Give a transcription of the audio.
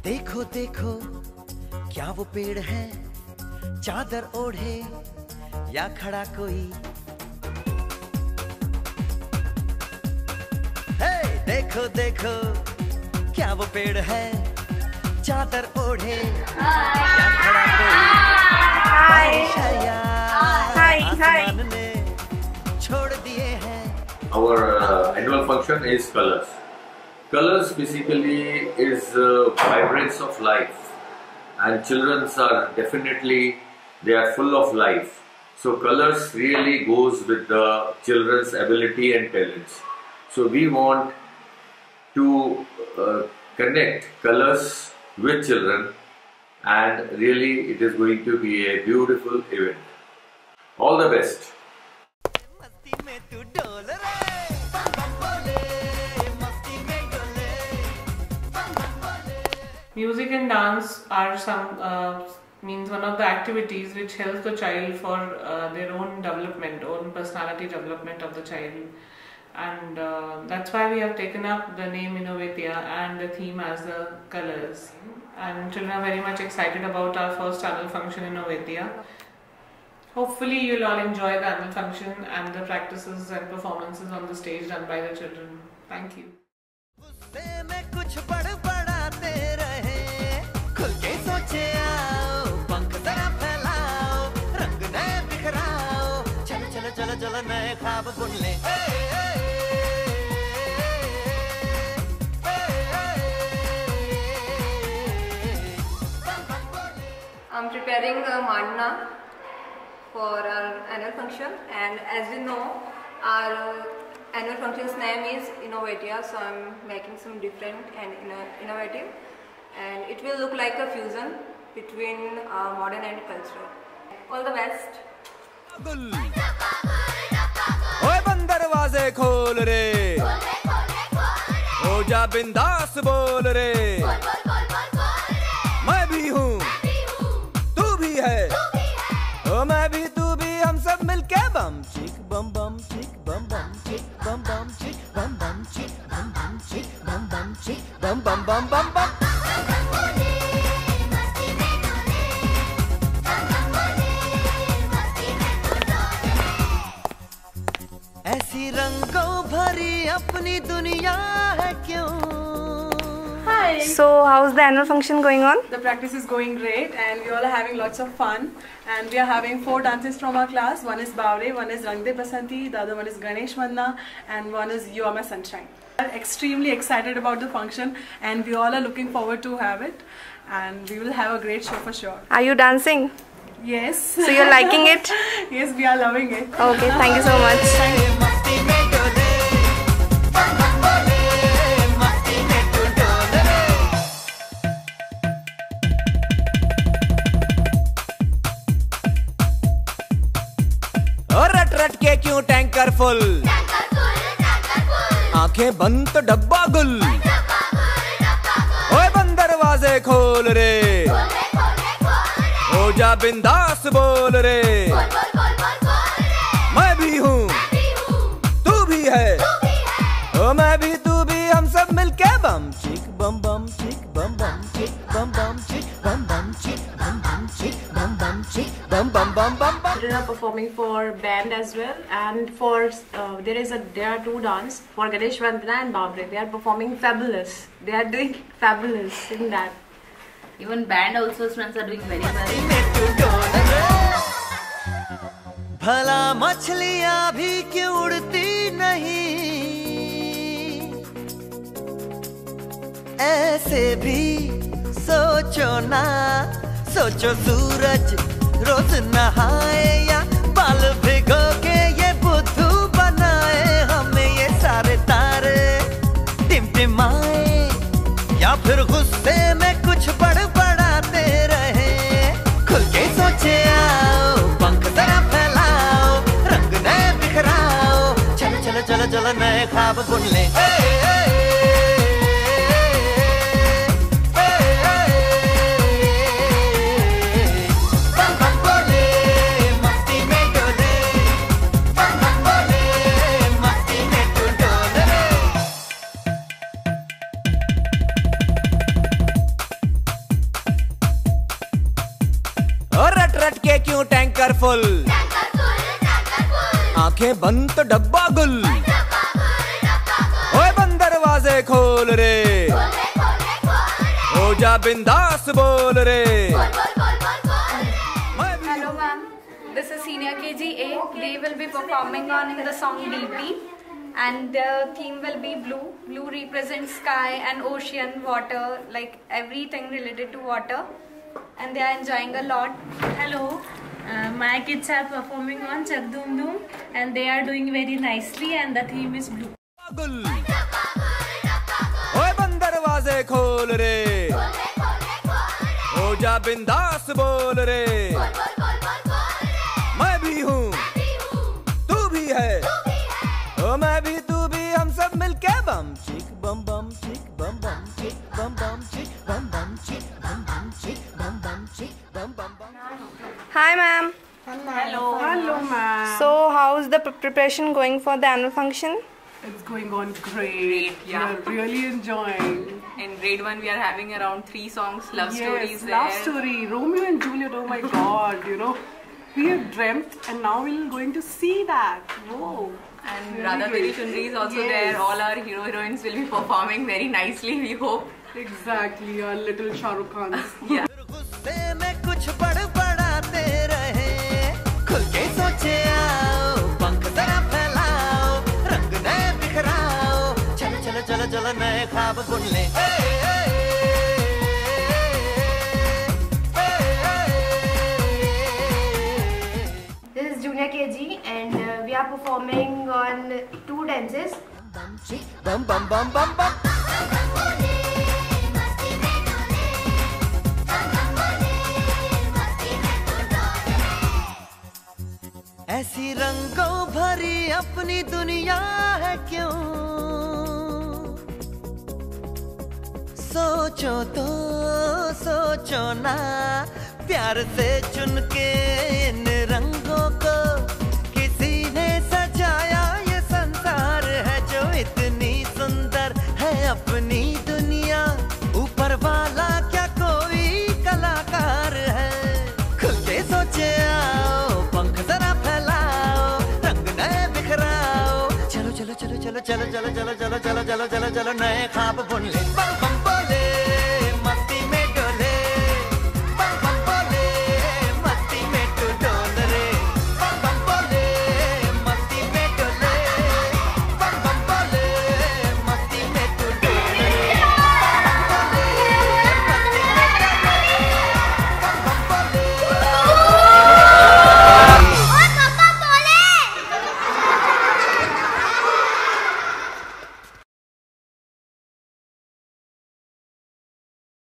देखो देखो क्या वो पेड़ है, चादर ओढ़े या खड़ा कोई। हे देखो देखो क्या वो पेड़ है, चादर ओढ़े या खड़ा कोई। बारिश आया आसमान ने छोड़ दिए हैं। Our annual function is colors. Colors basically is vibrance of life, and children are definitely, they are full of life. So colors really goes with the children's ability and talents. So we want to connect colors with children, and really it is going to be a beautiful event. All the best. Music and dance are means one of the activities which helps the child for their own development, own personality development of the child, and that's why we have taken up the name Innovatia and the theme as the colors. And children are very much excited about our first annual function Innovatia. Hopefully you'll all enjoy the annual function and the practices and performances on the stage done by the children. Thank you. I'm preparing a mandana for our annual function, and as you know, our annual function's name is Innovatia, so I'm making some different and innovative, and it will look like a fusion between modern and cultural. All the best. ओए बंद दरवाजे खोल रे, हो जा बिंदास बोल रे, मैं भी हूँ तू भी है, ओ मैं भी तू भी, हम सब मिलके बम चिक बम बम चिक बम बम चिक बम बम चिक बम बम चिक बम बम चिक बम बम चिक बम बम बम बम बम। ऐसी रंगों भरी अपनी दुनिया है क्यों। Hi. So how's the annual function going on? The practice is going great, and we all are having lots of fun, and we are having 4 dances from our class. One is Bawre, one is Rang De Basanti, the other one is Ganesh Vanna, and one is You Are My Sunshine. We are extremely excited about the function, and we all are looking forward to have it, and we will have a great show for sure. Are you dancing? Yes. So you're liking it? Yes, we are loving it. Okay, thank you so much. रट रट के क्यों tanker full, आंखें बंद तो डब्बा गुल, ओए बंद दरवाजे खोल रे, हो जा बिंदास बोल रे, मैं भी हूँ तू भी है, ओ मैं भी तू भी, हम सब मिलके बम चिक बम बम चिक बम बम चिक बम बम चिक बम बम चिक बम बम चिक बम बम चिक bum bum bum bum bum. Children are performing for band as well, and for there are 2 dance for Ganesh Vandana and Bawre. They are performing fabulous. They are doing fabulous in that. Even band also students are doing very well. भला मछलियाँ भी क्यों उड़ती नहीं, ऐसे भी सोचो ना, सोचो सूरज रोज नहाए या बाल भिगो के ये बुद्धू बनाए, हमें ये सारे तारे टिमटिमाए, या फिर गुस्से में कुछ बड़बड़ाते रहे। खुल के सोचे आओ, पंख जरा फैलाओ, रंग नए बिखराओ, चलो चलो चलो चलो नए ख्वाब बुन ले। टैंकर फुल, आंखें बंद तो डब्बा गुल, ओए बंद दरवाजे खोल रे, हो जा बिंदास बोल रे। Hello ma'am, this is senior KG-A. They will be performing on the song DP and the theme will be blue. Blue represents sky and ocean, water, like everything related to water, and they are enjoying a lot. Hello, my kids are performing on Chak Dum Dum and they are doing very nicely and the theme is blue. ओए बंद दरवाजे खोल रे, हो जा बिंदास बोल रे। मैं भी हूँ, तू भी है, ओ मैं भी तू भी, हम सब मिलके बम चिक बम बम चिक बम बम चिक बम बम चिक बम बम चिक बम बम चिक बम बम चिक bum bum bum. Hi ma'am. Hello. Hello ma'am. So how's the preparation going for the annual function? It's going on great. Yeah. We are really enjoying. In grade 1 we are having around 3 songs, love stories there. Love story, Romeo and Juliet, oh my god, you know. We have dreamt and now we're going to see that. Whoa. And Radha Teri Chundri is also there. All our hero heroines will be performing very nicely, we hope. Exactly, our little Shah Rukh Khans. Yeah. गुस्से में कुछ बड़बड़ाते रहे, खुल के सोचे आओ, पंख जरा फैलाओ, रंग नए बिखराओ, चलो चलो चलो चलो नए ख्वाब बुन ले। This is Junior KG and we are performing on 2 dances. Bum bum bum bum bum. ऐसी रंगों भरी अपनी दुनिया है क्यों, सोचो तो सोचो ना, प्यार से चुन के इन रंगों को किसी ने सजाया, ये संसार है जो इतनी सुंदर है अपनी दुनिया, ऊपर वाला क्या कोई कलाकार है, खुल के सोचे आओ, पंख जरा फैलाओ, रंग नए बिखराओ, चलो चलो चलो चलो चलो चलो चलो चलो चलो चलो चलो चलो नए ख्वाब बुन ले, बम बम बोले।